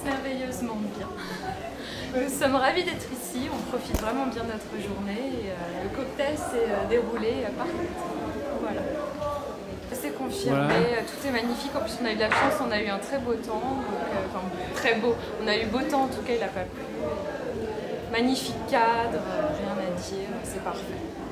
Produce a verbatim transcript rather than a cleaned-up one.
merveilleusement bien. Nous sommes ravis d'être ici, on profite vraiment bien de notre journée et euh, le cocktail s'est euh, déroulé euh, parfaitement. Voilà. C'est confirmé, voilà. Tout est magnifique. En plus, on a eu de la chance, on a eu un très beau temps. Donc, euh, enfin, très beau. On a eu beau temps, en tout cas, il n'a pas plu. Magnifique cadre, rien à dire, c'est parfait.